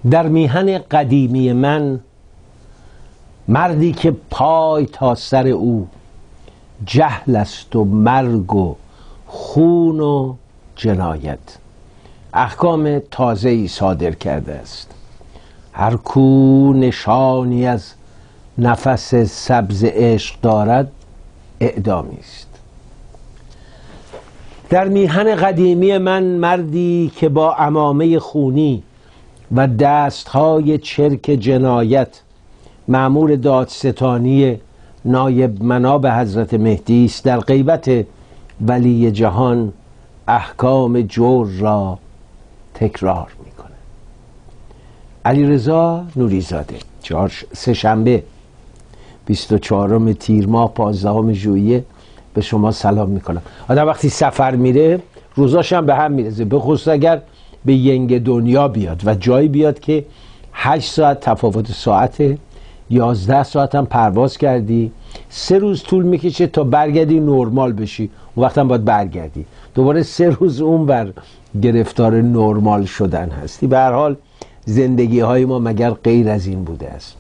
در میهن قدیمی من مردی که پای تا سر او جهل است و مرگ و خون و جنایت احکام تازه‌ای صادر کرده است. هر کو نشانی از نفس سبز عشق دارد اعدامی است. در میهن قدیمی من مردی که با عمامه خونی و دستهای چرک جنایت مأمور دادستانی نایب مناب حضرت مهدی است، در غیبت ولی جهان احکام جور را تکرار میکنه. علیرضا نوریزاده، سه‌شنبه 24 تیر ماه 15 ژوئیه به شما سلام میکنم. آدم وقتی سفر میره روزاش هم به هم میرزه، به خصوص اگر به ینگ دنیا بیاد و جایی بیاد که 8 ساعت تفاوت ساعته، 11 ساعت هم پرواز کردی، 3 روز طول میکشه تا برگردی نرمال بشی، اون وقت هم باید برگردی دوباره 3 روز اون بر گرفتار نرمال شدن هستی. به هر حال زندگی های ما مگر غیر از این بوده است؟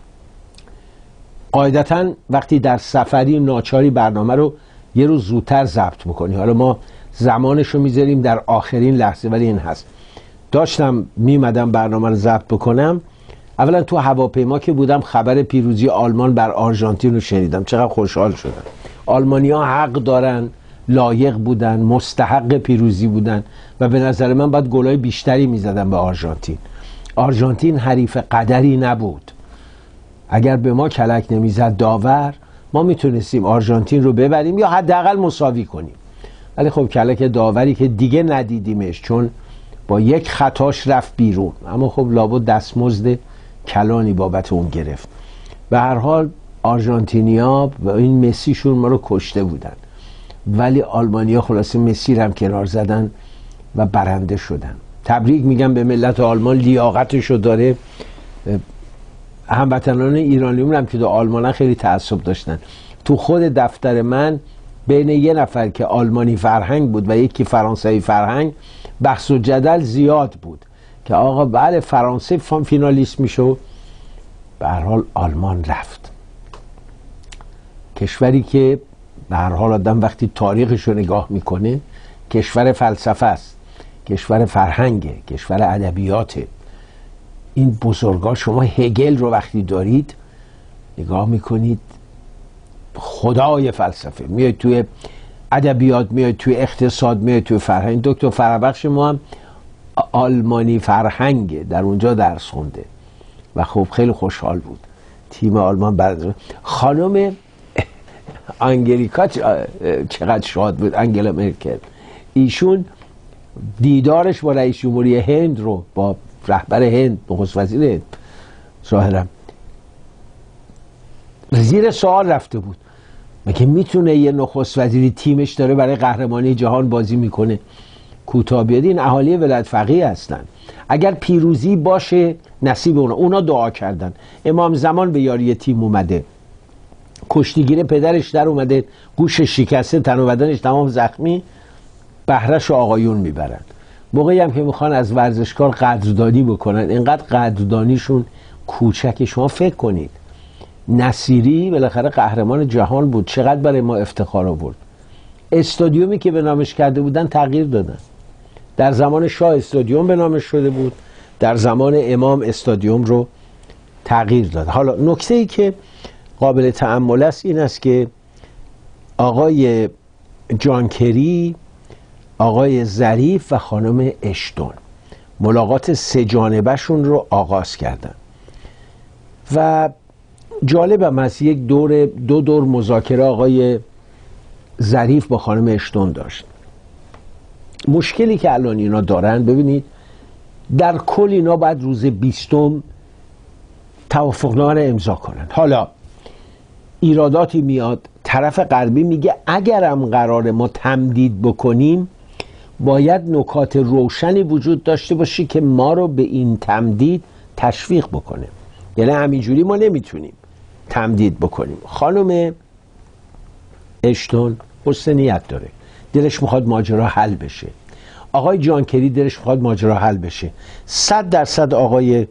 قاعدتا وقتی در سفری ناچاری برنامه رو یه روز زودتر ضبط میکنی. حالا ما زمانش رو میذاریم در آخرین لحظه، ولی این هست. داشتم میمدم برنامه رو ضبط بکنم، اولا تو هواپیما که بودم خبر پیروزی آلمان بر آرژانتین رو شنیدم، چقدر خوشحال شدم. آلمانی‌ها حق دارن، لایق بودن، مستحق پیروزی بودن و به نظر من باید گلای بیشتری میزدن به آرژانتین. آرژانتین حریف قدری نبود. اگر به ما کلک نمیزد داور، ما میتونستیم آرژانتین رو ببریم یا حداقل مساوی کنیم. ولی خب کلک داوری که دیگه ندیدیمش، چون با یک خطاش رفت بیرون، اما خب لابد دستمزد کلانی بابت اون گرفت. به هر حال آرژانتینیا و این مسیشون ما رو کشته بودن، ولی آلمانیا خلاصه مسی رو هم کنار زدن و برنده شدن. تبریک میگم به ملت آلمان، لیاقتشو داره. هموطنان ایرانیون هم که تو آلمان خیلی تعصب داشتن. تو خود دفتر من بین یه نفر که آلمانی فرهنگ بود و یکی فرانسوی فرهنگ بحث و جدل زیاد بود که آقا بله فرانسه فینالیست میشه. به هر حال آلمان رفت، کشوری که به هر حال آدم وقتی تاریخش رو نگاه میکنه کشور فلسفه است، کشور فرهنگه، کشور ادبیاته. این بزرگا، شما هگل رو وقتی دارید نگاه میکنید خدای فلسفه، میاد توی ادبیات، میاد توی اقتصاد، میاد توی فرهنگ. دکتر فرابخش ما هم آلمانی فرهنگه، در اونجا درس خونده و خب خیلی خوشحال بود. تیم آلمان برنده. خانم آنگلیکا چقدر شاد بود، انگلا مرکل. ایشون دیدارش با رئیس جمهوری هند رو، با رهبر هند، نخست وزیر هند ظاهرا زیر سوال رفته بود. مگه میتونه یه نخست وزیری تیمش داره برای قهرمانی جهان بازی میکنه کوتاه بیاد؟ این اهالی ولایت فقیه هستن. اگر پیروزی باشه نصیب اونا دعا کردن. امام زمان به یاری تیم اومده، کشتیگیر پدرش در اومده، گوشش شکسته، تن و بدنش تمام زخمی، بهره‌ش آقایون میبرن. موقعی هم که میخوان از ورزشکار قدردانی بکنن، اینقدر قدردانیشون کوچک. شما فکر کنید نصیری بالاخره قهرمان جهان بود، چقدر برای ما افتخار آورد. استادیومی که به نامش کرده بودن تغییر دادن. در زمان شاه استادیوم به نامش شده بود، در زمان امام استادیوم رو تغییر داد. حالا نکته ای که قابل تأمل است این است که آقای جان کری، آقای ظریف و خانم اشتون ملاقات 3 جانبه شون رو آغاز کردن و جالبم است یک دو دور مذاکره آقای ظریف با خانم اشتون داشت. مشکلی که الان اینا دارن، ببینید در کل اینا باید روز 20 توافقنامه رو امضا کنن. حالا ایراداتی میاد، طرف غربی میگه اگرم قرار ما تمدید بکنیم باید نکات روشنی وجود داشته باشه که ما رو به این تمدید تشویق بکنه، یعنی همینجوری ما نمیتونیم تمدید بکنیم. خانم اشتون حسن نیت داره، دلش میخواد ماجرا حل بشه. آقای جان کری دلش میخواد ماجرا حل بشه، 100% آقای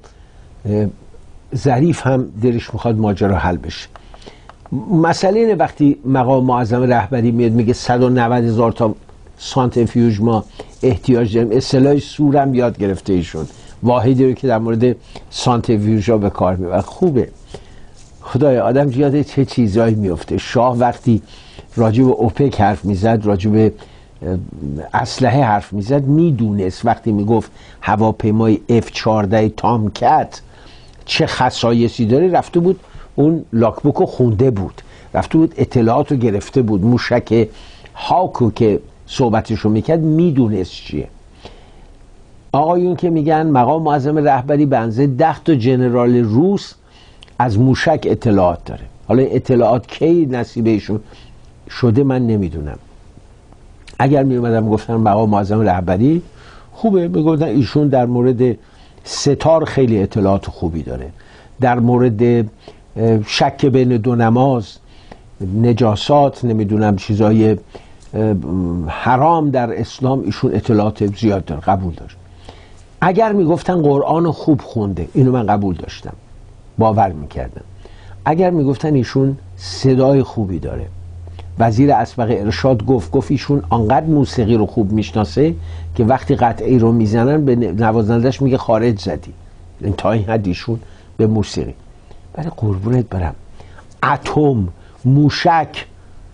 ظریف هم دلش میخواد ماجرا حل بشه. مسئله اینه وقتی مقام معظم رهبری میاد میگه 190,000 تا سانتریفیوژ ما احتیاج داریم، اصطلاح سورم یاد گرفته ایشون، واحدی رو که در مورد سانتریفیوژها به کار میبره. خوبه، خدایا آدم یاد چه چیزایی میفته. شاه وقتی راجع به اوپک حرف میزد، راجع به اسلحه حرف میزد، میدونست وقتی میگفت هواپیمای F-14 تامکت چه خصایصی داره، رفته بود اون لاکبوک رو خونده بود، رفته بود اطلاعات رو گرفته بود. موشک هاکو که صحبتشو میکرد میدونست چیه. آقایون که میگن مقام معظم رهبری به اندازه 10 تا جنرال روس از موشک اطلاعات داره، حالا اطلاعات کی نصیبشون شده من نمیدونم. اگر میومدم گفتن مقام معظم رهبری خوبه، میگفتن ایشون در مورد ستار خیلی اطلاعات خوبی داره، در مورد شک بین دو نماز، نجاسات، نمیدونم چیزای حرام در اسلام ایشون اطلاعات زیاد داره، قبول داشت. اگر میگفتن قرآن خوب خونده، اینو من قبول داشتم، باور میکردم. اگر میگفتن ایشون صدای خوبی داره، وزیر اسبق ارشاد گفت ایشون انقدر موسیقی رو خوب میشناسه که وقتی قطعه رو میزنن به نوازندش میگه خارج زدی، تا این حد ایشون به موسیقی. برای قربونت برم، اتم، موشک،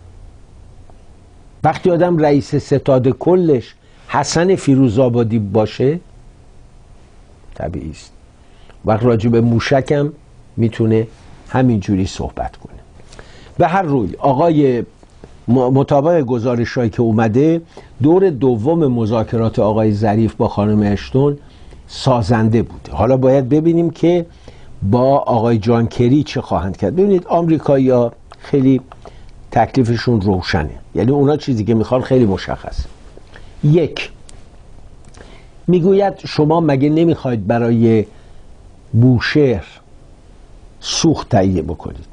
وقتی آدم رئیس ستاد کلش حسن فیروزآبادی باشه طبیعی است، وقت راجع به موشکم میتونه همینجوری صحبت کنه. به هر روی آقای مطابق گزارش‌هایی که اومده، دور دوم مذاکرات آقای ظریف با خانم اشتون سازنده بوده. حالا باید ببینیم که با آقای جان کری چه خواهند کرد. ببینید آمریکایی‌ها خیلی تکلیفشون روشنه، یعنی اونا چیزی که میخوان خیلی مشخص. یک، میگوید شما مگه نمیخواید برای بوشهر سوخت تهیه بکنید؟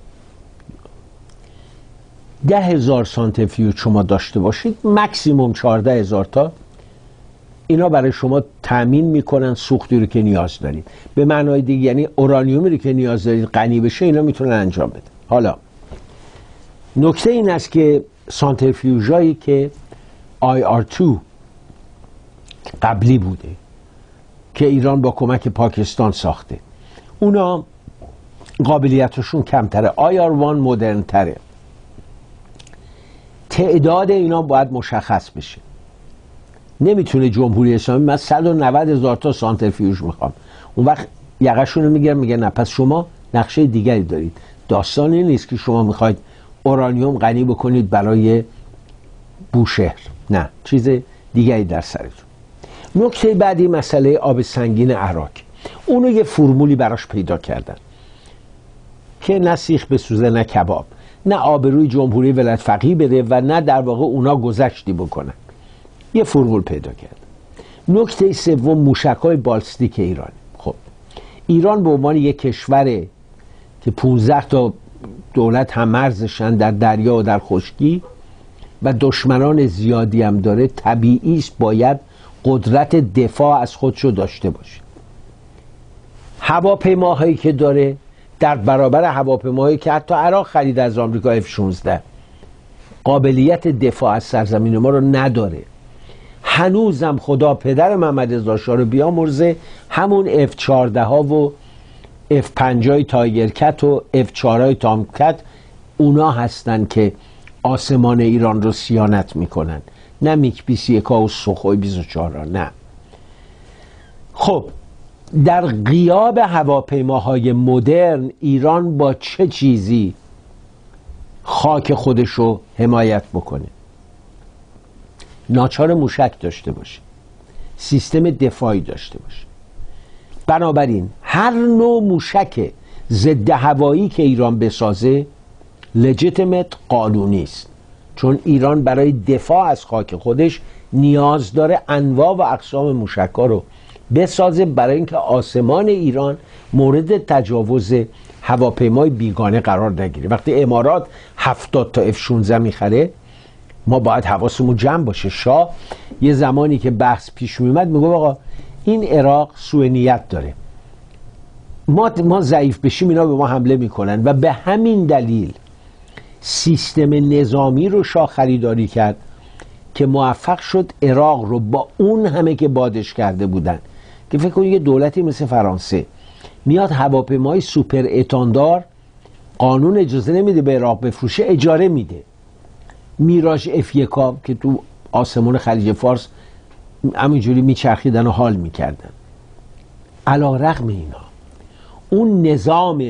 10,000 سانتریفیوژ شما داشته باشید، مکسیموم 14,000 تا، اینا برای شما تامین میکنن سوختی رو که نیاز دارید. به معنای دیگه یعنی اورانیومی رو که نیاز دارید غنی بشه، اینا میتونن انجام بده. حالا نکته این است که سانتریفیوژایی که IR2 قبلی بوده که ایران با کمک پاکستان ساخته، اونا قابلیتشون کمتره، IR1 مدرن تره. تعداد اینا باید مشخص بشه. نمیتونه جمهوری اسلامی من 190,000 تا سانتریفیوژ میخوام، اون وقت یقشونو میگه نه پس شما نقشه دیگری دارید. داستان این نیست که شما میخواید اورانیوم غنی بکنید برای بوشهر، نه، چیز دیگری در سرتون. نکته بعدی مسئله آب سنگین عراق، اونو یه فرمولی براش پیدا کردن که نه سیخ بسوزه نه کباب، نه آبروی جمهوری ولایت فقیه بده و نه در واقع اونا گذشتی بکنن. یه فرمول پیدا کرد. نکته سوم موشک‌های بالستیک ایران. خب ایران به عنوان یک کشوره که 15 تا دولت هم مرزشن در دریا و در خشکی و دشمنان زیادی هم داره، طبیعی است باید قدرت دفاع از خودشو داشته باشه. هواپیماهایی که داره در برابر هواپیماهایی که حتی عراق خرید از آمریکا F-16 قابلیت دفاع از سرزمین ما رو نداره. هنوزم خدا پدر محمد رضا شاه رو بیامرزه، همون F-14 ها و F-5 تایگرکت و F-4 تامکت اونا هستن که آسمان ایران رو صیانت میکنن، نه میگ 21 و سوخوی 24 نه. خب در غیاب هواپیماهای مدرن ایران با چه چیزی خاک خودش رو حمایت بکنه؟ ناچار موشک داشته باشه، سیستم دفاعی داشته باشه. بنابراین هر نوع موشک ضد هوایی که ایران بسازه لجیتیمت، قانونی است، چون ایران برای دفاع از خاک خودش نیاز داره انواع و اقسام موشک‌ها رو بسازه برای اینکه آسمان ایران مورد تجاوز هواپیمای بیگانه قرار نگیره. وقتی امارات 70 تا F-16 میخره، ما باید حواسمون جمع باشه. شاه یه زمانی که بحث پیش میومد میگه آقا این عراق سوء نیت داره، ما ضعیف بشیم اینا به ما حمله میکنن، و به همین دلیل سیستم نظامی رو شاه خریداری کرد که موفق شد عراق رو با اون همه که بادش کرده بودن، که فکر کنید یه دولتی مثل فرانسه میاد هواپیمای سوپر اتاندار، قانون اجازه نمیده به عراق بفروشه، اجاره میده، میراژ F1 که تو آسمون خلیج فارس همینجوری میچرخیدن و حال میکردن. علی رغم اینا اون نظام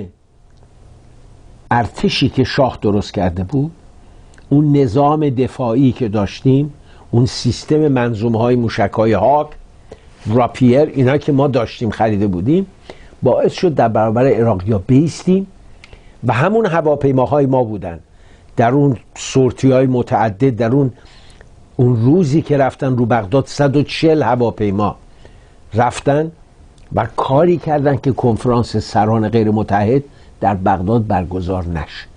ارتشی که شاه درست کرده بود، اون نظام دفاعی که داشتیم، اون سیستم منظومه های موشک های هاک، راپیر، اینا که ما داشتیم خریده بودیم، باعث شد در برابر عراقی‌ها بیستیم و همون هواپیماهای ما بودن در اون سورتی های متعدد، در اون روزی که رفتن رو بغداد 140 هواپیما رفتن و کاری کردن که کنفرانس سران غیر متحد در بغداد برگزار نشه.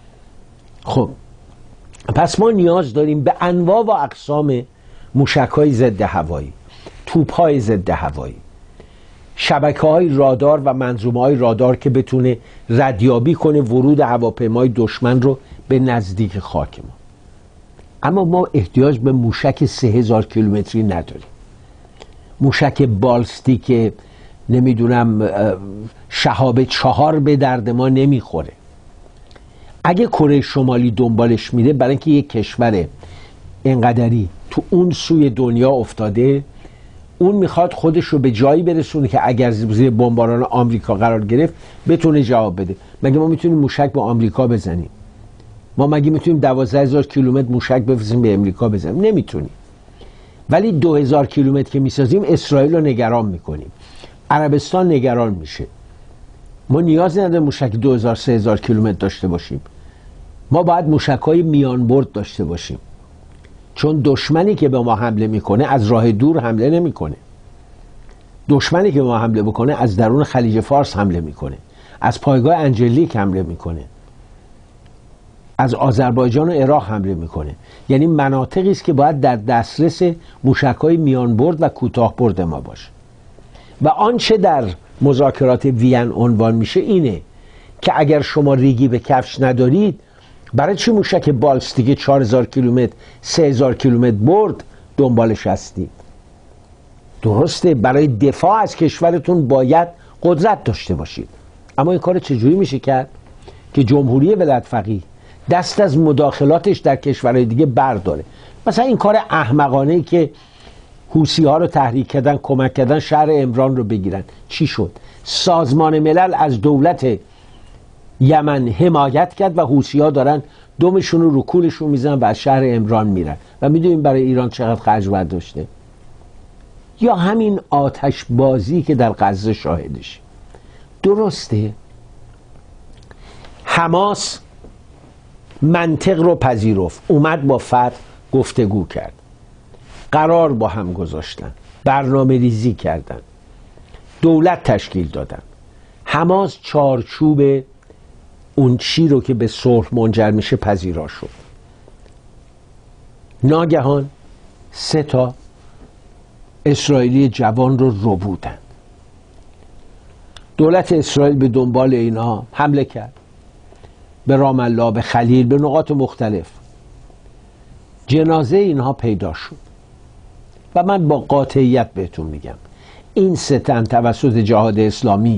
خب پس ما نیاز داریم به انواع و اقسام موشک‌های ضد هوایی، توپ‌های ضد هوایی، شبکه‌های رادار و منظومه‌های رادار که بتونه ردیابی کنه ورود هواپیمای دشمن رو به نزدیک خاک ما. اما ما احتیاج به موشک 3000 کیلومتری نداریم. موشک بالستیک نمیدونم شهاب 4 به درد ما نمیخوره. اگه کره شمالی دنبالش میره برای اینکه یک کشور اینقدری تو اون سوی دنیا افتاده، اون میخواد خودش رو به جایی برسونه که اگر زیر بمباران آمریکا قرار گرفت بتونه جواب بده. مگه ما میتونیم موشک به آمریکا بزنیم؟ ما مگه میتونیم 12000 کیلومتر موشک بفرستیم به امریکا بزنیم؟ نمیتونیم. ولی 2000 کیلومتر که میسازیم اسرائیل رو نگران میکنیم، عربستان نگران میشه. ما نیاز نداریم موشک 2000 3000 کیلومتر داشته باشیم. ما باید موشک‌های میان برد داشته باشیم، چون دشمنی که به ما حمله میکنه از راه دور حمله نمیکنه. دشمنی که به ما حمله بکنه از درون خلیج فارس حمله میکنه، از پایگاه انجلیک حمله میکنه، از آذربایجان و عراق حمله میکنه. یعنی مناطقی است که باید در دسترس موشک‌های میان برد و کوتاه برد ما باشه. و آنچه در مذاکرات وین عنوان میشه اینه که اگر شما ریگی به کفش ندارید، برای چی موشک بالستیک 4000 کیلومتر 3000 کیلومتر برد دنبالش هستید؟ درسته برای دفاع از کشورتون باید قدرت داشته باشید. اما این کار چجوری میشه کرد که جمهوری ولایت فقیه دست از مداخلاتش در کشورهای دیگه برداره؟ مثلا این کار احمقانه‌ای که حوثی ها رو تحریک کردن، کمک کردن شهر عمران رو بگیرن، چی شد؟ سازمان ملل از دولت یمن حمایت کرد و حوثی ها دارن دمشون رو کولشون میزنن و از شهر عمران میرن. و میدونیم برای ایران چقدر خرج برداشته. یا همین آتش بازی که در غزه شاهدش. درسته حماس منطق رو پذیرفت، اومد با فتح گفتگو کرد، قرار با هم گذاشتن، برنامه ریزی کردن، دولت تشکیل دادن. حماس چارچوب اون چی رو که به صلح منجر میشه پذیرا شد. ناگهان 3 اسرائیلی جوان رو ربودن. دولت اسرائیل به دنبال اینها حمله کرد، به رام الله، به خلیل، به نقاط مختلف. جنازه اینها پیدا شد و من با قاطعیت بهتون میگم این 3 تن توسط جهاد اسلامی،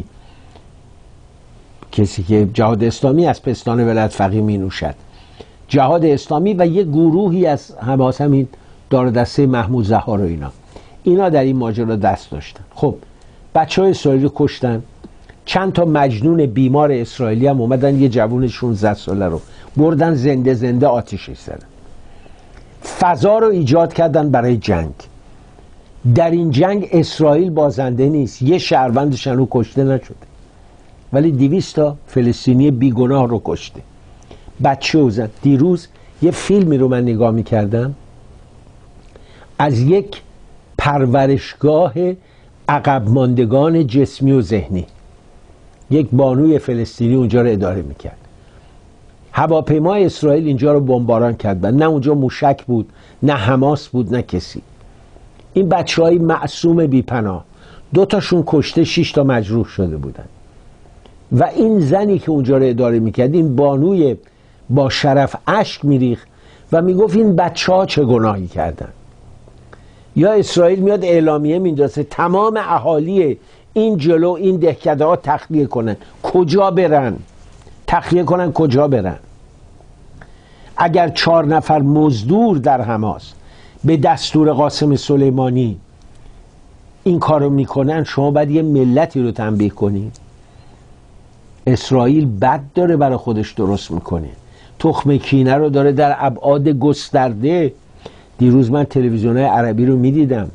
کسی که جهاد اسلامی از پستان ولایت فقیه می نوشد، جهاد اسلامی و یک گروهی از حماس، همین دار دسته محمود ظهار و اینا در این ماجرا دست داشتن. خب بچه‌های اسرائیلی کشتن. چند تا مجنون بیمار اسرائیلی هم اومدن یه جوون 16 ساله رو بردن زنده زنده آتیشش زدن. فضا رو ایجاد کردن برای جنگ. در این جنگ اسرائیل بازنده نیست، یه شهروندش رو کشته نشده، ولی 200 تا فلسطینی بیگناه رو کشته، بچه و زن. دیروز یه فیلمی رو من نگاه میکردم از یک پرورشگاه عقب ماندگان جسمی و ذهنی. یک بانوی فلسطینی اونجا رو اداره میکرد. هواپیمای اسرائیل اینجا رو بمباران کرد، نه اونجا موشک بود، نه حماس بود، نه کسی. این بچه‌های معصوم بی‌پناه، 2 تاشون کشته، 6 تا مجروح شده بودن. و این زنی که اونجا رو اداره میکرد، این بانوی با شرف، اشک میریخت و میگفت این بچه‌ها چه گناهی کردن. یا اسرائیل میاد اعلامیه میندازه تمام اهالی این جلو این دهکده ها تخلیه کنن. کجا برن؟ تخلیه کنن کجا برن؟ اگر 4 نفر مزدور در حماس به دستور قاسم سلیمانی این کارو میکنن، شما باید یه ملتی رو تنبیه کنید. اسرائیل بد داره برای خودش درست میکنه، تخم کینه رو داره در ابعاد گسترده. دیروز من تلویزیون‌های عربی رو میدیدم،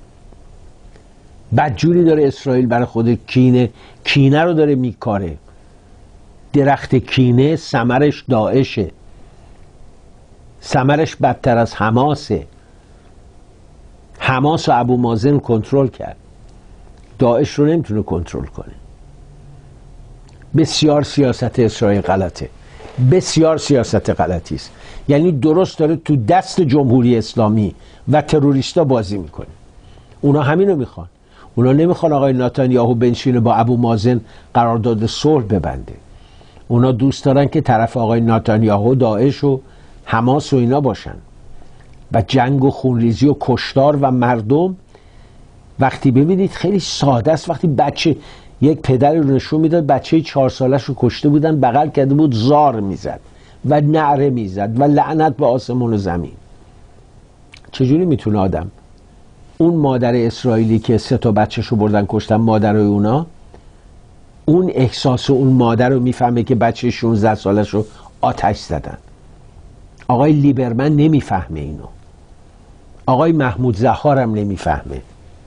بدجوری داره اسرائیل برای خود کینه رو داره میکاره. درخت کینه ثمرش داعشه، ثمرش بدتر از حماسه. حماس و ابو مازن کنترل کرد، داعش رو نمیتونه کنترل کنه. بسیار سیاست اسرائیل غلطه، بسیار سیاست غلطی است. یعنی درست داره تو دست جمهوری اسلامی و تروریستا بازی میکنه. اونا همینو میخوان. اونا نمیخوان آقای نتانیاهو بنشینه با ابو مازن قرارداد صلح ببنده. اونا دوست دارن که طرف آقای نتانیاهو داعش و حماس و اینا باشن و جنگ و خونریزی و کشتار و مردم. وقتی ببینید خیلی ساده است، وقتی بچه یک پدری رو نشون میداد بچه 4 سالش رو کشته بودن، بغل کرده بود، زار میزد و نعره میزد و لعنت به آسمون و زمین. چجوری میتونه آدم، اون مادر اسرائیلی که 3 تا بچه‌ش رو بردن کشتن، مادرای اونا، اون احساس اون مادر رو میفهمه که بچه 16 سالش رو آتش زدن؟ آقای لیبرمن نمیفهمه اینو، آقای محمود زهار هم نمیفهمه.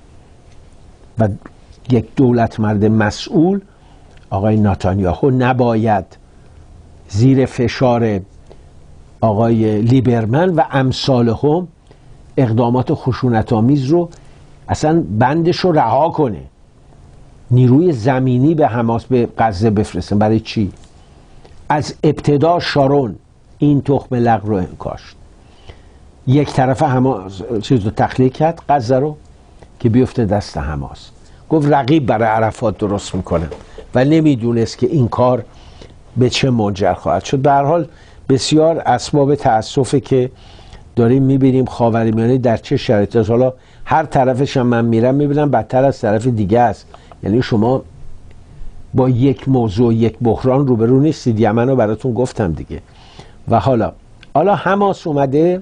و یک دولت مرد مسئول، آقای نتانیاهو، نباید زیر فشار آقای لیبرمن و امثالهم اقدامات خشونت‌آمیز رو اصلا بندش رو رها کنه. نیروی زمینی به حماس، به غزه بفرستن. برای چی؟ از ابتدا شارون این تخم لق رو کاشت. یک طرف حماس چیز رو تخلیه کرد، غزه رو، که بیفته دست حماس. گفت رقیب برای عرفات درست میکنم و نمیدونست که این کار به چه منجر خواهد شد. به هر حال بسیار اسباب تأسفه که داریم میبینیم خاورمیانه در چه شرایطی است. حالا هر طرفش هم من میرم میبینم بدتر از طرف دیگه است. یعنی شما با یک موضوع، یک بحران روبرو نیستید. یمن رو براتون گفتم دیگه. و حالا حماس اومده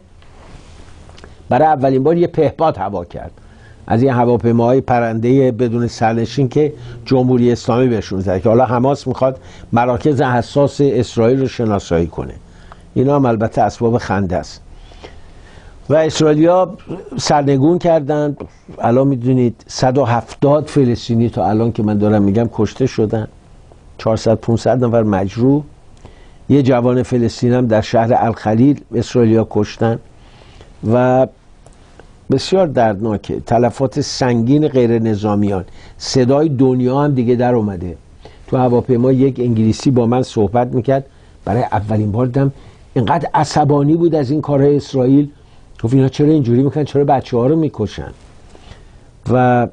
برای اولین بار یه پهپاد هوا کرد از این هواپیماهای پرنده بدون سرنشین که جمهوری اسلامی بهشون زد، که حالا حماس میخواد مراکز حساس اسرائیل رو شناسایی کنه. اینا هم البته اسباب خنده است. و اسرائیلیا سرنگون کردن. الان میدونید 170 فلسطینی تا الان که من دارم میگم کشته شدن، 400-500 نفر مجروح. یه جوان فلسطینی هم در شهر الخلیل اسرائیلیا کشتن و بسیار دردناکه. تلفات سنگین غیر نظامیان. صدای دنیا هم دیگه در اومده. تو هواپیما یک انگلیسی با من صحبت میکرد، برای اولین بار دیدم اینقدر عصبانی بود از این کارهای اسرائیل. گفت اینا چرا اینجوری میکنن، چرا بچه ها رو میکشن؟ و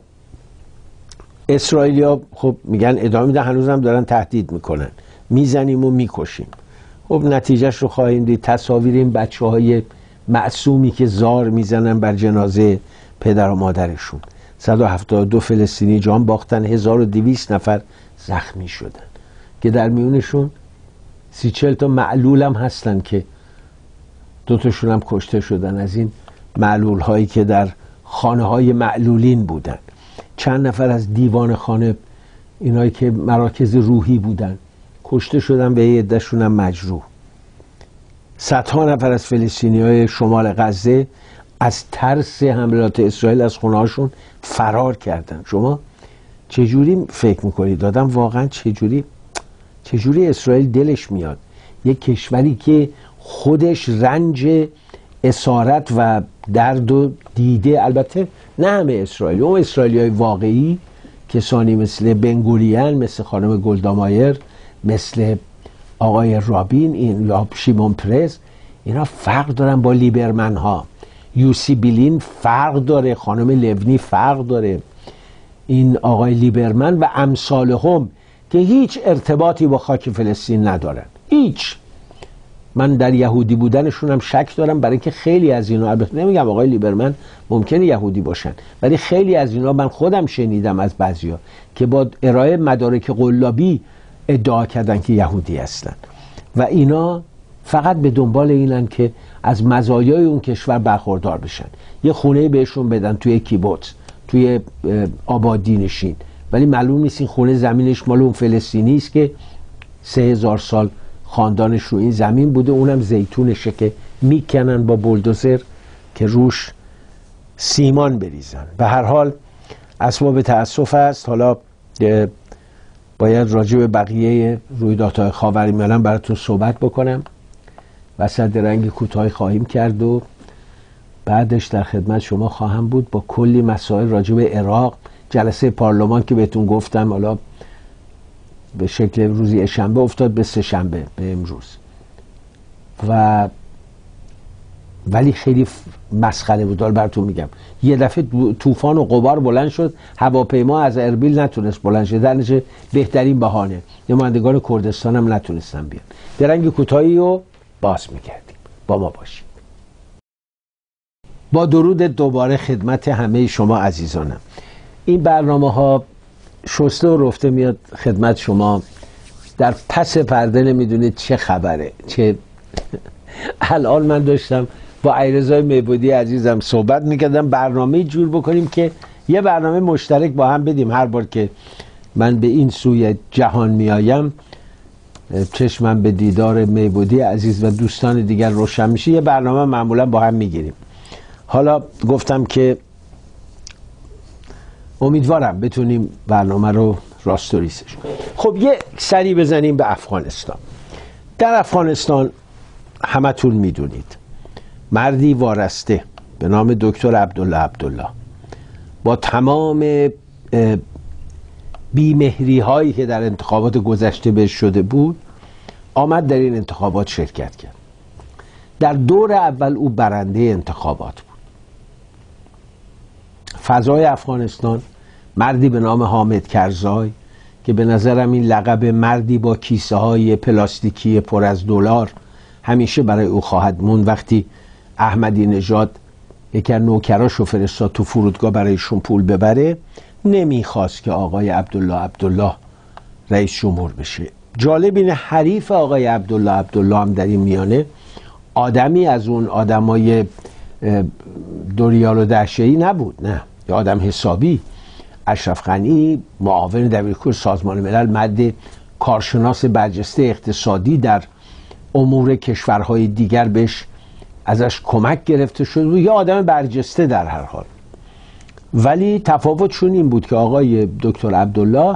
اسرائیلیا خب میگن ادامه میدن، هنوزم دارن تهدید میکنن، میزنیم و میکشیم. خب نتیجهش رو خواهیم دید. تصاویر این بچه های معصومی که زار میزنن بر جنازه پدر و مادرشون. 172 فلسطینی جان باختن، 1200 نفر زخمی شدن که در میونشون 30-40 تا معلول هم هستن که 2 تاشون هم کشته شدن، از این معلول هایی که در خانه های معلولین بودن. چند نفر از دیوان خانه، اینایی که مراکز روحی بودن، کشته شدن و یه عده‌شون هم مجروح. صدها نفر از فلسطینی های شمال غزه از ترس حملات اسرائیل از خونه هاشون فرار کردن. شما چجوری فکر میکنید؟ آدم واقعا چجوری اسرائیل دلش میاد یک کشوری که خودش رنج اسارت و درد و دیده، البته نه همه اسرائیل، اون اسرائیلیای واقعی، کسانی مثل بنگوریان، مثل خانم گلدا مایر، مثل آقای رابین این یا شیمون پرز، اینا فرق دارن با لیبرمن ها. یوسی بیلین فرق داره، خانم لونی فرق داره، این آقای لیبرمن و امثالهم که هیچ ارتباطی با خاک فلسطین ندارن، هیچ. من در یهودی بودنشون هم شک دارم، برای که خیلی از اینا، البته نمیگم آقای لیبرمن ممکنه یهودی باشن، ولی خیلی از اینا من خودم شنیدم از بعضیا که با ارائه مدارک قلابی ادعا کردن که یهودی هستن و اینا فقط به دنبال اینن که از مزایای اون کشور برخوردار بشن، یه خونه بهشون بدن توی کیبوتز، توی آبادی نشین، ولی معلوم نیست این خونه زمینش مال اون فلسطینی است که 3000 سال خاندانش رو این زمین بوده، اونم زیتونشه که میکنن با بولدوزر که روش سیمان بریزن. به هر حال اسباب تأسف است. حالا باید راجع به بقیه رویدادهای خاورمیانه براتون صحبت بکنم، وسط رنگ کوتاه خواهیم کرد و بعدش در خدمت شما خواهم بود با کلی مسائل راجع به عراق. جلسه پارلمان که بهتون گفتم حالا به شکل روزی شنبه افتاد به سه شنبه به امروز ولی خیلی مسخره بود. براتون میگم یه دفعه طوفان و غبار بلند شد، هواپیما از اربیل نتونست بلند شه، در نتیجه بهترین بهانه نمایندگان کردستان هم نتونستن بیان. درنگ کوتاهی رو باز میکردیم، با ما باشید. با درود دوباره خدمت همه شما عزیزانم. این برنامه ها شسته و رفته میاد خدمت شما، در پس پرده نمیدونید چه خبره. الان من داشتم با علیرضا میبودی عزیزم صحبت میکردم برنامه جور بکنیم که یه برنامه مشترک با هم بدیم. هر بار که من به این سوی جهان میایم چشمم به دیدار میبودی عزیز و دوستان دیگر روشن میشه، یه برنامه معمولا با هم میگیریم. حالا گفتم که امیدوارم بتونیم برنامه رو راست و ریزش. خب یه سری بزنیم به افغانستان. در افغانستان همتون میدونید مردی وارسته به نام دکتر عبدالله با تمام بیمهری هایی که در انتخابات گذشته بهش شده بود آمد در این انتخابات شرکت کرد. در دور اول او برنده انتخابات بود. فضای افغانستان مردی به نام حامد کرزای که به نظرم این لقب مردی با کیسه های پلاستیکی پر از دلار همیشه برای او خواهد موند. وقتی احمدی نژاد یکی از نوکراشو فرستاد تو فرودگاه برایشون پول ببره، نمیخواست که آقای عبدالله رئیس جمهور بشه. جالب اینه حریف آقای عبدالله هم در این میانه آدمی از اون آدمای دوریال و دهشه‌ای نبود، نه، یه آدم حسابی. اشرف غنی معاون دبیرکل سازمان ملل، مرد کارشناس برجسته اقتصادی در امور کشورهای دیگر، بهش ازش کمک گرفته شد و یه آدم برجسته در هر حال. ولی تفاوتشون این بود که آقای دکتر عبدالله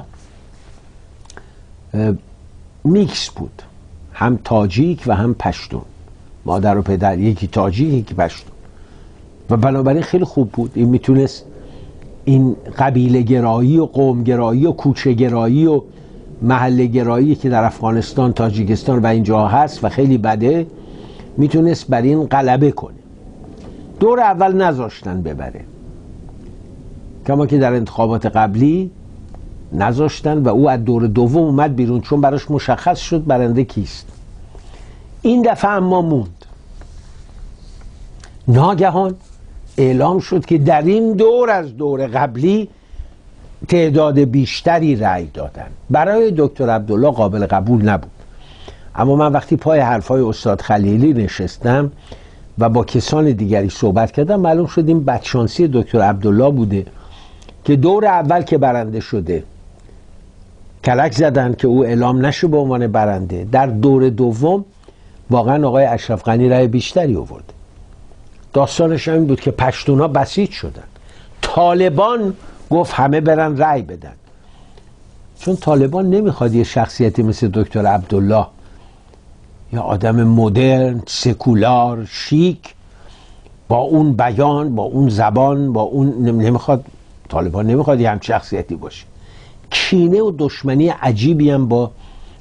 میکس بود، هم تاجیک و هم پشتون، مادر و پدر، یکی تاجیک یکی پشتون، و بنابراین خیلی خوب بود. این میتونست این قبیله گرایی و قوم گرایی و کوچه گرایی و محله گرایی که در افغانستان، تاجیکستان و اینجا هست و خیلی بده، میتونست بر این غلبه کنه. دور اول نذاشتن ببره، کما که در انتخابات قبلی نذاشتن و او از دور دوم اومد بیرون چون براش مشخص شد برنده کیست. این دفعه اما موند. ناگهان اعلام شد که در این دور از دور قبلی تعداد بیشتری رأی دادن. برای دکتر عبدالله قابل قبول نبود. اما من وقتی پای حرفای استاد خلیلی نشستم و با کسان دیگری صحبت کردم، معلوم شد این بدشانسی دکتر عبدالله بوده که دور اول که برنده شده کلک زدن که او اعلام نشه به عنوان برنده. در دور دوم واقعا آقای اشرف غنی رأی بیشتری آورد. داستانش این بود که پشتونا بسیج شدن. طالبان گفت همه برن رأی بدن، چون طالبان نمیخواد یه شخصیتی مثل دکتر عبدالله، یا آدم مدرن، سکولار، شیک، با اون بیان، با اون زبان، با اون نمیخواد. طالبان نمیخواد یه هم شخصیتی باشه. کینه و دشمنی عجیبی هم با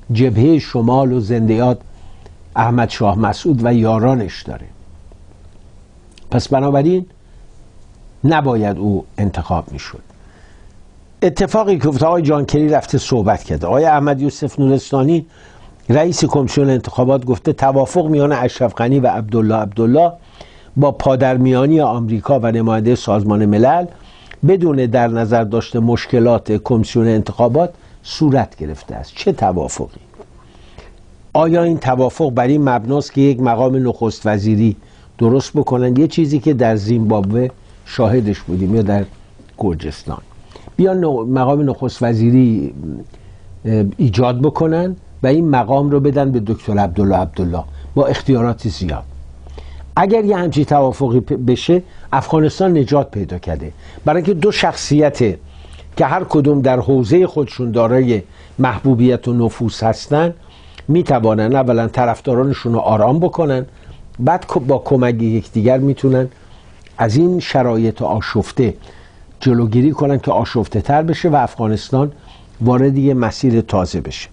جبهه شمال و زندیات احمد شاه مسعود و یارانش داره. پس بنابراین نباید او انتخاب میشد. اتفاقی که افتاد، آقای جان کری رفته صحبت کرده. آقای احمد یوسف نورستانی رئیس کمیسیون انتخابات گفته توافق میان اشرف غنی و عبدالله با پادرمیانی آمریکا و نماینده سازمان ملل بدون در نظر داشته مشکلات کمیسیون انتخابات صورت گرفته است. چه توافقی؟ آیا این توافق بر این مبناست که یک مقام نخست وزیری درست بکنن، یه چیزی که در زیمبابوه شاهدش بودیم یا در گرجستان، بیان مقام نخست وزیری ایجاد بکنن و این مقام رو بدن به دکتر عبدالله با اختیارات زیاد. اگر یه همچین توافقی بشه افغانستان نجات پیدا کرده، برای اینکه دو شخصیت که هر کدوم در حوزه خودشون دارای محبوبیت و نفوذ هستن میتوانن اولا طرفدارانشون رو آرام بکنن، بعد با کمک یکدیگر میتونن از این شرایط آشفته جلوگیری کنن که آشفته تر بشه و افغانستان وارد یه مسیر تازه بشه.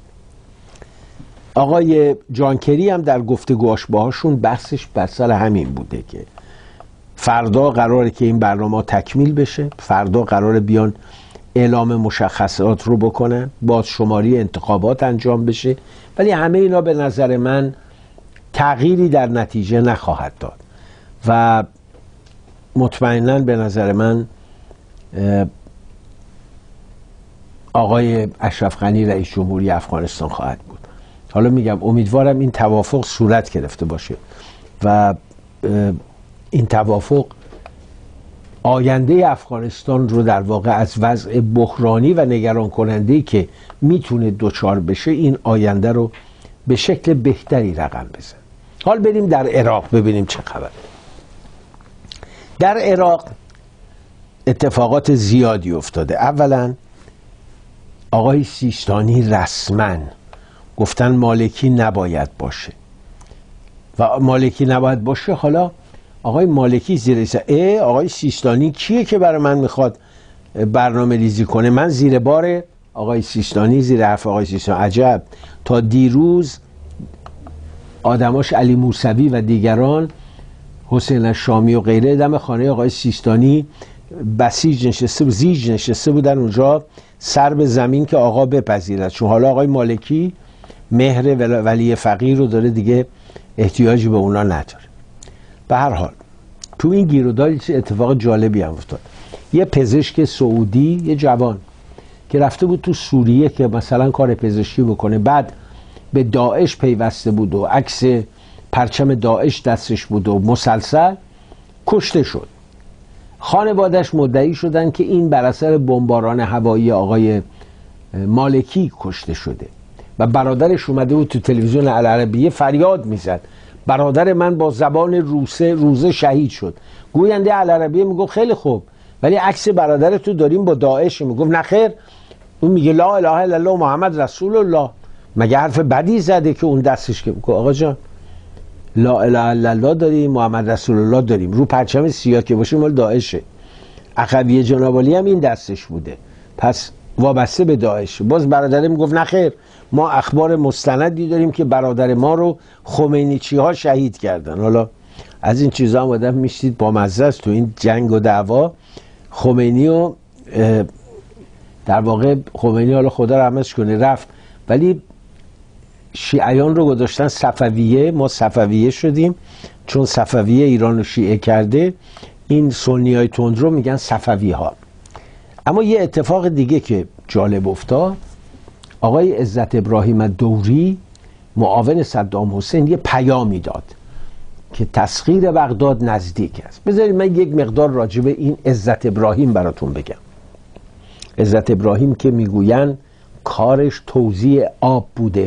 آقای جان کری هم در گفتگوهاش باهاشون بحثش بر سر همین بوده که فردا قراره که این برنامه تکمیل بشه، فردا قراره بیان اعلام مشخصات رو بکنن، بازشماری انتخابات انجام بشه، ولی همه اینا به نظر من تغییری در نتیجه نخواهد داد و مطمئناً به نظر من آقای اشرف غنی رئیس جمهوری افغانستان خواهد بود. حالا میگم امیدوارم این توافق صورت گرفته باشه و این توافق آینده افغانستان رو در واقع از وضع بحرانی و نگران کننده‌ای که میتونه دوچار بشه، این آینده رو به شکل بهتری رقم بزنه. حال بریم در عراق ببینیم چه خبره. در عراق اتفاقات زیادی افتاده. اولا آقای سیستانی رسما گفتن مالکی نباید باشه و مالکی نباید باشه. حالا آقای مالکی زیر آقای سیستانی کیه که برای من میخواد برنامه ریزی کنه؟ من زیر بار آقای سیستانی، زیر حرف آقای سیستانی. عجب، تا دیروز آدماش علی موسوی و دیگران، حسین شامی و غیره، دم خانه آقای سیستانی بسیج نشسته، زیج نشسته بودن اونجا سر به زمین که آقا بپذیرد، چون حالا آقای مالکی مهر ولی فقیر رو داره، دیگه احتیاجی به اونا نداره. به هر حال تو این گیروداری اتفاق جالبی هم افتاد. یه پزشک سعودی، یه جوان که رفته بود تو سوریه که مثلا کار پزشکی بکنه، بعد به داعش پیوسته بود و عکس پرچم داعش دستش بود و مسلسل، کشته شد. خانواده‌اش مدعی شدن که این بر اثر بمباران هوایی آقای مالکی کشته شده و برادرش اومده بود تو تلویزیون العربیه فریاد میزد برادر من با زبان روزه شهید شد. گوینده العربیه میگفت خیلی خوب، ولی عکس برادر تو داریم با داعش. میگفت نخیر. اون میگه لا اله الا الله محمد رسول الله. مگه حرف بدی زده که اون دستش که آقا جان لا اله الا الله داریم، محمد رسول الله داریم، رو پرچم سیاه که باشه مال داعشه. اخویه جناب عالی هم این دستش بوده، پس وابسته به داعش. باز برادرم میگفت نخیر، ما اخبار مستندی داریم که برادر ما رو خمینیچی ها شهید کردن. حالا از این چیزا هم آدم میشید با مزه است. تو این جنگ و دعوا خمینی و در واقع خمینی، حالا خدا رحمتش کنه، رفت، ولی شیعیان رو گذاشتن صفویه. ما صفویه شدیم چون صفویه ایران رو شیعه کرده. این سنی های تندرو میگن صفوی ها. اما یه اتفاق دیگه که جالب افتاد، آقای عزت ابراهیم دوری معاون صدام حسین یه پیامی داد که تسخیر بغداد نزدیک است. بذارید من یک مقدار راجع به این عزت ابراهیم براتون بگم. عزت ابراهیم که میگوین کارش توزیع آب بوده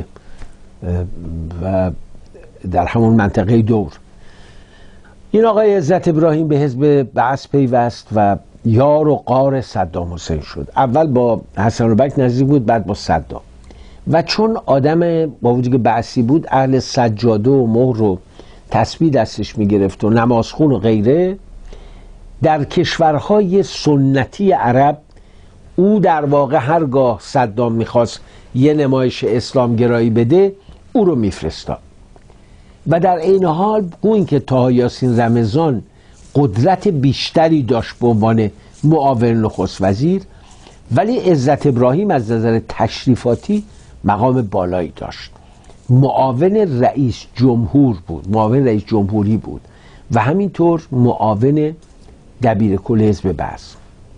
و در همون منطقه دور. این آقای عزت ابراهیم به حزب بعث پیوست و یار و غار صدام حسین شد. اول با حسن ربیع نزدیک بود، بعد با صدام. و چون آدم با وجود که بعثی بود، اهل سجاده و مهر و تسبیح دستش میگرفت و نمازخون و غیره، در کشورهای سنتی عرب او در واقع هرگاه صدام میخواست یه نمایش اسلامگرایی بده او رو میفرستاد. و در این حال گویی که طه یاسین رمضان قدرت بیشتری داشت به عنوان معاون نخست وزیر، ولی عزت ابراهیم از نظر تشریفاتی مقام بالایی داشت. معاون رئیس جمهور بود، معاون رئیس جمهوری بود و همینطور معاون دبیر کل حزب بعث.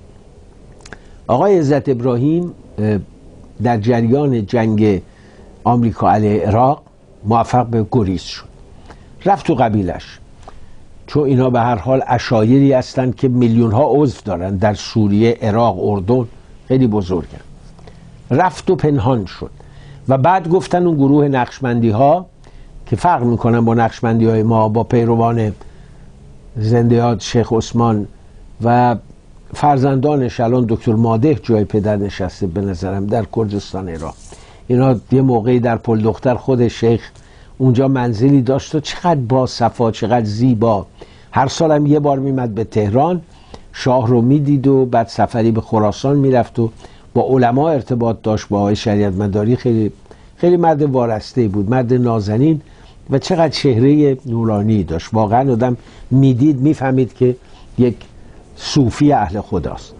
آقای عزت ابراهیم در جریان جنگ آمریکا علیه عراق موفق به گریز شد، رفت تو قبیلش، چون اینا به هر حال عشایری هستند که میلیون ها عضو دارن در سوریه، عراق، اردن، خیلی بزرگن. رفت و پنهان شد و بعد گفتن اون گروه نقشبندی ها که فرق میکنن با نقشبندی های ما، با پیروان زنده یاد شیخ عثمان و فرزندانش، الان دکتر ماده جای پدر نشسته به نظرم در کردستان عراق، اینا یه موقعی در پل دختر خود شیخ اونجا منزلی داشت و چقدر با صفا، چقدر زیبا. هر سالم یه بار میمد به تهران، شاه رو میدید و بعد سفری به خراسان میرفت و با علما ارتباط داشت، با آقای شریعت مداری. خیلی خیلی مرد وارسته بود، مرد نازنین و چقدر چهره نورانی داشت. واقعا آدم میدید میفهمید که یک صوفی اهل خداست.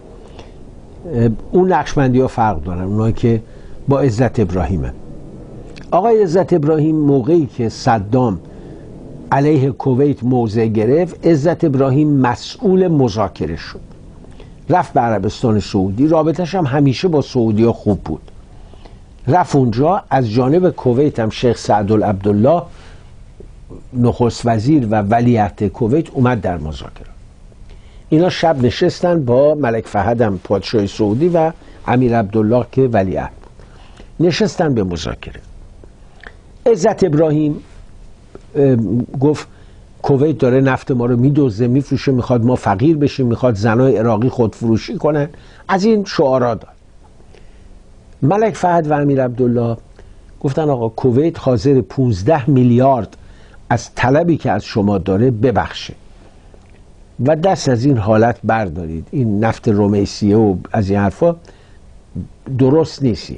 اون نقشبندی ها فرق دارن، اونایی که با عزت ابراهیمن. آقای عزت ابراهیم موقعی که صدام علیه کویت موضع گرفت، عزت ابراهیم مسئول مذاکره شد، رفت به عربستان سعودی. رابطش هم همیشه با سعودی ها خوب بود. رفت اونجا، از جانب کویت هم شیخ سعدالعبدالله نخست وزیر و ولیعهد کویت اومد در مذاکره. اینا شب نشستن با ملک فهد هم پادشاه سعودی و امیر عبدالله که ولیعهد بود، نشستن به مذاکره. عزت ابراهیم گفت کویت داره نفت ما رو میدزده میفروشه، میخواد ما فقیر بشیم، میخواد زنای عراقی خودفروشی کنن، از این شعارا داد. ملک فهد و امیر عبدالله گفتن آقا کویت حاضر 15 میلیارد از طلبی که از شما داره ببخشه و دست از این حالت بردارید، این نفت رومیسیه و از این حرفا درست نیستی.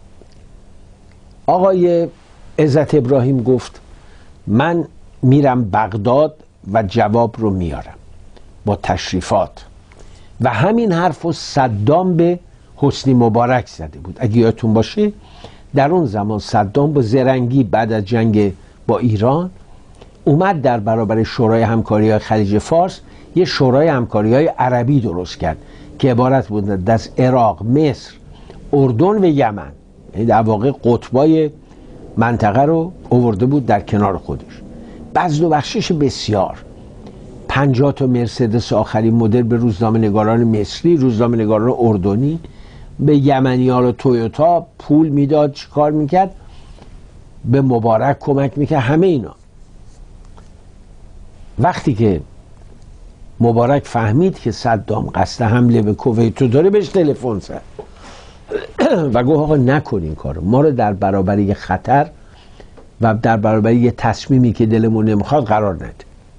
آقای عزت ابراهیم گفت من میرم بغداد و جواب رو میارم با تشریفات. و همین حرف رو صدام به حسنی مبارک زده بود. اگه یادتون باشه در اون زمان صدام با زرنگی بعد از جنگ با ایران اومد در برابر شورای همکاری های خلیج فارس یه شورای همکاری های عربی درست کرد که عبارت بود از عراق، مصر، اردن و یمن، یعنی در واقع قطبای منطقه رو آورده بود در کنار خودش. بذل و بخشش بسیار، 50 تا مرسدس آخرین مدل به روزنامه نگاران مصری، روزنامه نگاران اردنی، به یمنی ها رو تویوتا پول میداد، چیکار میکرد؟ به مبارک کمک میکرد. همه اینا وقتی که مبارک فهمید که صدام قصد حمله به کویت رو داره، بهش تلفن زد و گفت آقا نکن این کارو، ما رو در برابر یه خطر و در برابر یه تصمیمی که دلمون نمیخواد قرار نده.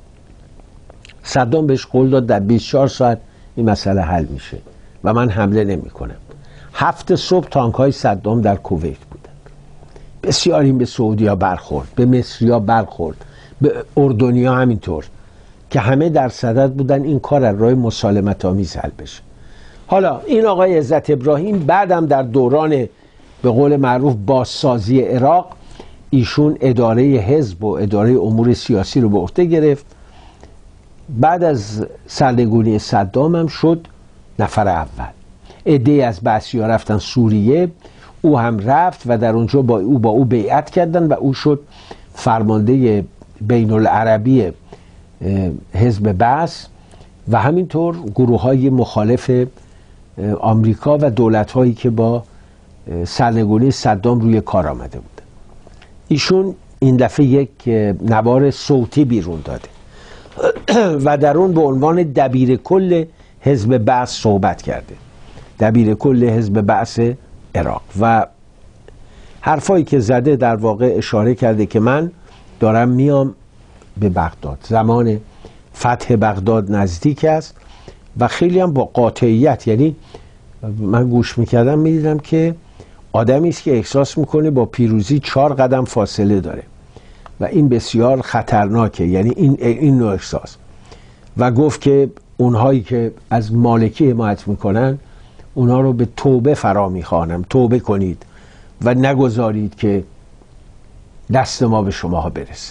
صدام بهش قول داد در 24 ساعت این مسئله حل میشه و من حمله نمی کنم. 7 صبح تانک های صدام در کویت بودن. بسیار این به سعودی ها برخورد، به مصری ها برخورد، به اردنی ها همینطور، که همه در صدد بودن این کار از راه مسالمت آمیز حل بشه. حالا این آقای عزت ابراهیم بعدم در دوران به قول معروف بازسازی عراق ایشون اداره حزب و اداره امور سیاسی رو به عهده گرفت. بعد از سرنگونی صدام هم شد نفر اول. عده‌ای از بعثی‌ها رفتن سوریه، او هم رفت و در اونجا با او بیعت کردن و او شد فرمانده بین العربی حزب بعث و همینطور گروه‌های مخالف آمریکا و دولت‌هایی که با سرنگونی صدام روی کار آمده بودن. ایشون این دفعه یک نوار صوتی بیرون داده و در اون به عنوان دبیر کل حزب بعث صحبت کرده، دبیر کل حزب بعث عراق، و حرفایی که زده در واقع اشاره کرده که من دارم میام به بغداد، زمان فتح بغداد نزدیک است و خیلی هم با قاطعیت، یعنی من گوش میکردم میدیدم که آدمی است که احساس میکنه با پیروزی 4 قدم فاصله داره و این بسیار خطرناکه، یعنی این نوع احساس. و گفت که اونهایی که از مالکی حمایت میکنن اونها رو به توبه فرا میخوانم، توبه کنید و نگذارید که دست ما به شماها برسه.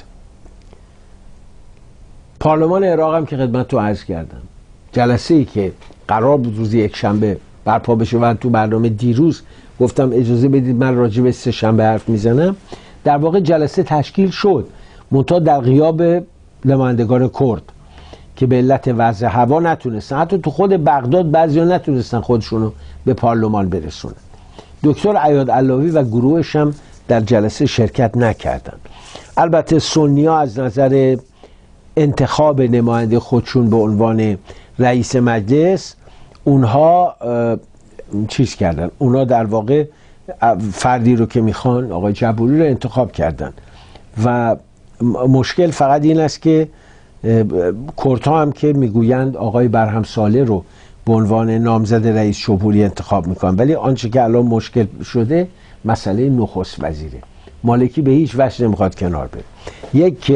پارلمان عراق هم که خدمت رو عرض کردم، جلسه ای که قرار بود روز یکشنبه برپا بشه و تو برنامه دیروز گفتم اجازه بدید من راجع به سه شنبه حرف میزنم، در واقع جلسه تشکیل شد منتها در غیاب نمایندگان کرد که به علت وضع هوا نتونستن، حتی تو خود بغداد بعضیا نتونستن خودشونو به پارلمان برسونن. دکتر عیاد علاوی و گروهش هم در جلسه شرکت نکردن. البته سنی‌ها از نظر انتخاب نماینده خودشون به عنوان رئیس مجلس اونها چیز کردن، اونها در واقع فردی رو که میخوان آقای جبوری رو انتخاب کردن و مشکل فقط این است که کردها هم که میگویند آقای برهم صالح رو به عنوان نامزد رئیس جمهوری انتخاب میکنن، ولی آنچه که الان مشکل شده مسئله نخست وزیره. مالکی به هیچ وجه نمیخواد کنار بره. یک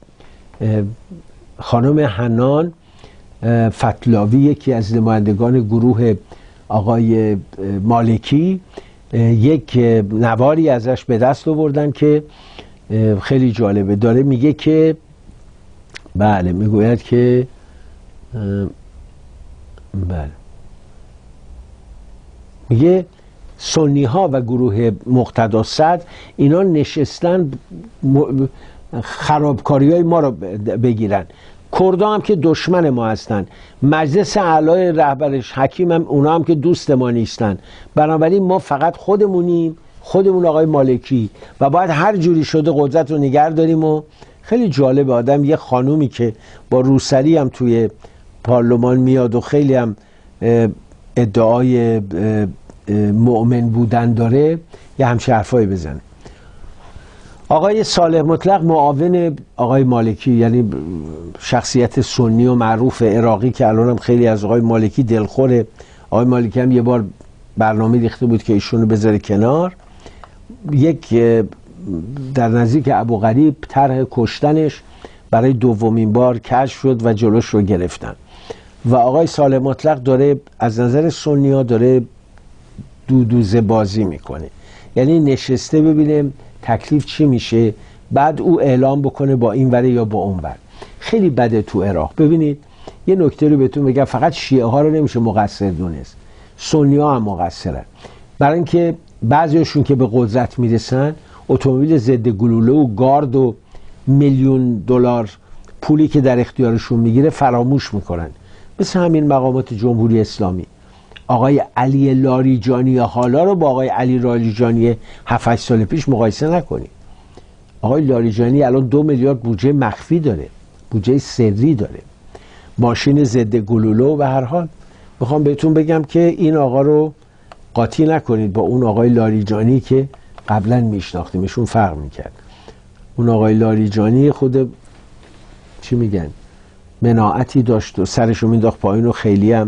خانم حنان فتلاوی، یکی از نمایندگان گروه آقای مالکی، یک نواری ازش به دست آوردن که خیلی جالبه. داره میگه که بله، میگوید که بله، میگه سنی ها و گروه مقتدا صدر اینا نشستن خرابکاری های ما رو بگیرن. کردها هم که دشمن ما هستن، مجلس اعلای رهبرش حکیم هم اونا هم که دوست ما نیستن، بنابراین ما فقط خودمونیم، خودمون آقای مالکی، و باید هر جوری شده قدرت رو نگه داریم. و خیلی جالب آدم، یه خانومی که با روسری هم توی پارلمان میاد و خیلی هم ادعای مؤمن بودن داره، یه همچه حرفایی بزنه. آقای صالح مطلق معاون آقای مالکی، یعنی شخصیت سنی و معروف عراقی که الان هم خیلی از آقای مالکی دلخوره. آقای مالکی هم یه بار برنامه ریخته بود که ایشونو بذاره کنار. یک در نزدیک ابوغریب طرح کشتنش برای دومین بار کشف شد و جلوش رو گرفتن و آقای صالح مطلق داره از نظر سنی ها داره دودوزه بازی میکنه، یعنی نشسته ببینه تکلیف چی میشه، بعد او اعلام بکنه با این وره یا با اون ور. خیلی بده تو عراق. ببینید یه نکته رو بهتون بگم، فقط شیعه ها رو نمیشه مقصر دونست، سنی ها هم مقصرن. برای اینکه بعضیشون که به قدرت میرسن اتومبیل ضد گلوله و گارد و میلیون دلار پولی که در اختیارشون میگیره فراموش میکنن. مثل همین مقامات جمهوری اسلامی، آقای علی لاریجانی حالا رو با آقای علی لاریجانی 7-8 سال پیش مقایسه نکنید. آقای لاریجانی الان 2 میلیارد بودجه مخفی داره، بودجه سری داره، ماشین ضد گلوله. و به هر حال میخوام بهتون بگم که این آقا رو قاطی نکنید با اون آقای لاریجانی که قبلا میشناختیمشون، فرق میکرد. اون آقای لاریجانی خود چی میگن مناعتی داشت و سرشو مینداخت پایین و خیلی هم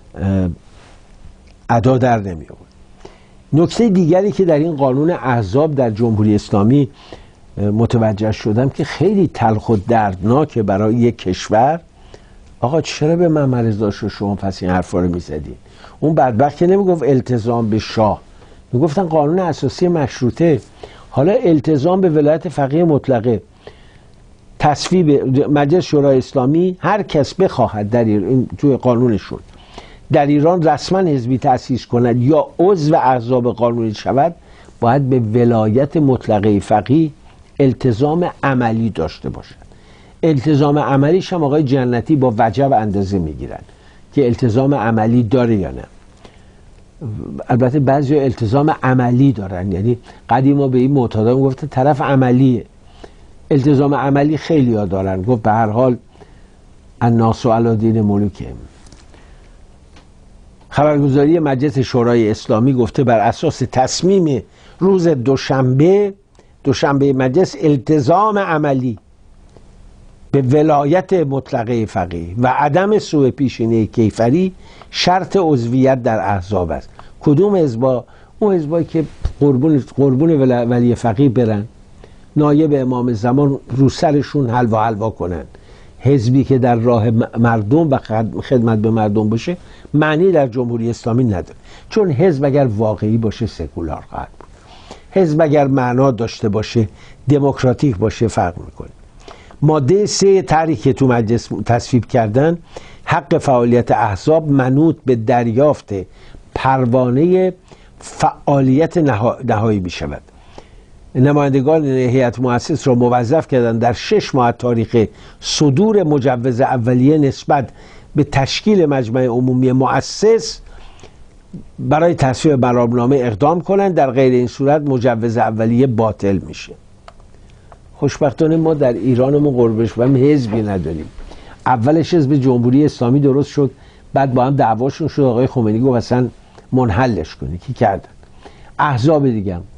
ادا در نمی آورد. نکته دیگری که در این قانون احزاب در جمهوری اسلامی متوجه شدم که خیلی تلخ و دردناکه برای یک کشور. آقا چرا به محمد رضا شاه شما پس این حرفا رو میزدین؟ اون بدبخت که نمیگفت التزام به شاه، میگفتن قانون اساسی مشروطه. حالا التزام به ولایت فقیه مطلقه، تصویب مجلس شورای اسلامی، هر کس بخواهد در این توی قانونشون در ایران رسما حزبی تأسیس کند یا عضو احزاب قانونی شود، باید به ولایت مطلقه فقیه التزام عملی داشته باشد. التزام عملیش هم آقای جنتی با وجب اندازه میگیرن که التزام عملی داره یا نه. البته بعضی التزام عملی دارن، یعنی قدیما به این معتادا میگفتن طرف عملیه. التزام عملی خیلی ها دارن. گفت به هر حال الناس علی دین ملوکهم. خبرگزاری مجلس شورای اسلامی گفته بر اساس تصمیم روز دوشنبه مجلس التزام عملی به ولایت مطلقه فقیه و عدم سوء پیشینه کیفری شرط عضویت در احزاب است. کدوم حزب اون حزبایی که قربون ولی فقیه برن، نایب امام زمان رو سرشون حلوا کنن، حزبی که در راه مردم و خدمت به مردم باشه، معنی در جمهوری اسلامی نداره. چون حزب اگر واقعی باشه سکولار خواهد بود، حزب اگر معنا داشته باشه دموکراتیک باشه فرق میکنه. ماده 3 طرحی که تو مجلس تصویب کردن، حق فعالیت احزاب منوط به دریافت پروانه فعالیت نهایی می شود. نمایندگان هیئت مؤسس را موظف کردند در 6 ماه تاریخ صدور مجوز اولیه نسبت به تشکیل مجمع عمومی مؤسس برای تصویب مرامنامه اقدام کنند، در غیر این صورت مجوز اولیه باطل میشه. خوشبختانه ما در ایرانمون قربش و حزبی نداریم. اولش حزب جمهوری اسلامی درست شد، بعد با هم دعواشون شد، آقای خمینی گفت اصلا منحلش کنه، کی کردن؟ احزاب دیگه هم،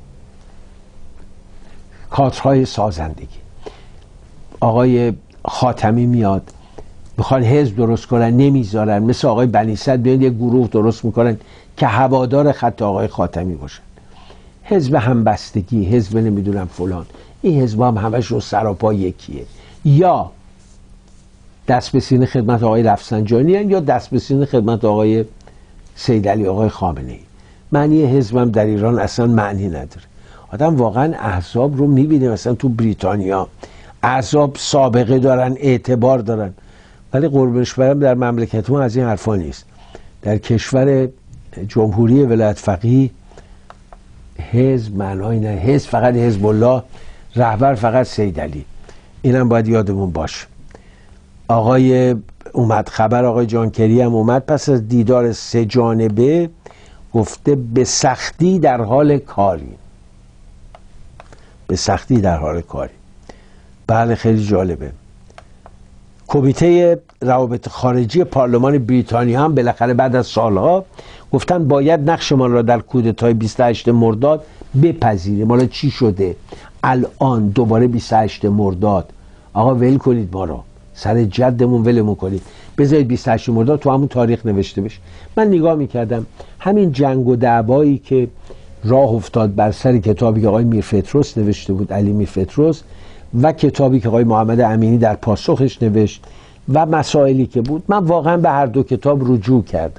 کادرهای سازندگی، آقای خاتمی میاد میخوان حزب درست کنن نمیذارن، مثل آقای بنی صدر بیان یک گروه درست میکنن که هوادار خط آقای خاتمی باشن. حزب همبستگی، حزب نمیدونم فلان، این حزب هم همشون سراپا یکیه، یا دست به سینه خدمت آقای رفسنجانی هن، یا دست به سینه خدمت آقای سید علی آقای خامنه‌ای. معنی حزب هم در ایران اصلا معنی نداره. آدم واقعا احزاب رو میبینه، مثلا تو بریتانیا احزاب سابقه دارن، اعتبار دارن، ولی قربونش برم در مملکت ما از این حرفا نیست. در کشور جمهوری ولایت فقیه حزب معنایی نه، حزب فقط حزب الله، رهبر فقط سید علی. اینم باید یادمون باشه. آقای اومد خبر آقای جانکری هم اومد پس از دیدار 3 جانبه، گفته به سختی در حال کاری، به سختی در حال کاری. بله خیلی جالبه. کمیته روابط خارجی پارلمان بریتانیا هم بالاخره بعد از سالها گفتن باید نقشمان را در کودتای 28 مرداد بپذیریم. حالا چی شده الان دوباره 28 مرداد؟ آقا ول کنید ما را، سر جدمون ولمون کنید، بذارید 28 مرداد تو همون تاریخ نوشته بشه. من نگاه میکردم همین جنگ و دعوایی که راه افتاد بر سر کتابی که آقای میرفتروس نوشته بود، علی میرفتروس، و کتابی که آقای محمد امینی در پاسخش نوشت و مسائلی که بود، من واقعا به هر دو کتاب رجوع کردم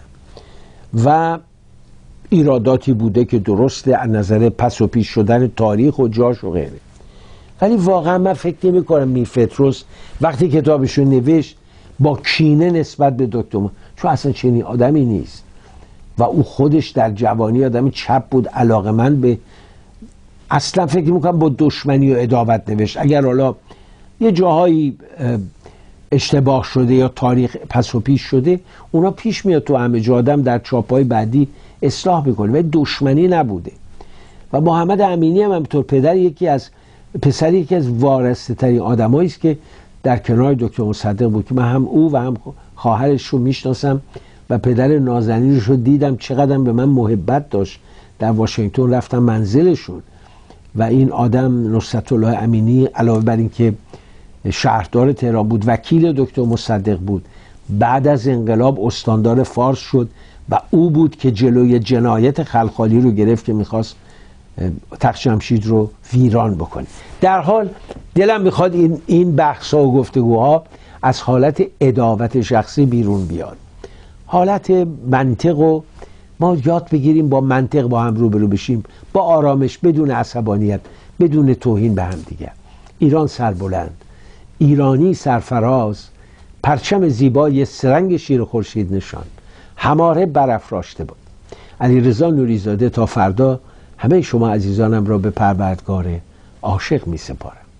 و ایراداتی بوده که درسته از نظر پس و پیش شدن تاریخ و جاش و غیره، ولی واقعا من فکر نمی کنم میرفتروس وقتی کتابشو نوشت با کینه نسبت به دکتر چون اصلا چنین آدمی نیست و او خودش در جوانی آدمی چپ بود، علاقه‌مند به، اصلا فکر میکنم با دشمنی و عداوت نوشت. اگر حالا یه جاهایی اشتباه شده یا تاریخ پس و پیش شده اونا پیش میاد تو همه جا، آدم در چاپای بعدی اصلاح میکنه، ولی دشمنی نبوده. و محمد امینی هم همینطور پسری یکی از وارسته ترین آدمایی است که در کنار دکتر مصدق بود که من هم او و هم خواهرش رو میشناسم و پدر نازنینش رو دیدم چقدر به من محبت داشت. در واشنگتن رفتم منزلشون و این آدم نصرت الله امینی علاوه بر این که شهردار تهران بود، وکیل دکتر مصدق بود، بعد از انقلاب استاندار فارس شد و او بود که جلوی جنایت خلخالی رو گرفت که میخواست تخت جمشید رو ویران بکنه. در حال دلم میخواد این بحث‌ها و گفتگوها از حالت عداوت شخصی بیرون بیاد، حالت منطق و ما یاد بگیریم با منطق با هم روبرو بشیم، با آرامش، بدون عصبانیت، بدون توهین به هم دیگر. ایران سربلند، ایرانی سرفراز، پرچم زیبای سرنگ شیر خورشید نشان، هماره برافراشته بود. علیرضا نوری‌زاده تا فردا همه شما عزیزانم را به پروردگار عاشق می سپارم.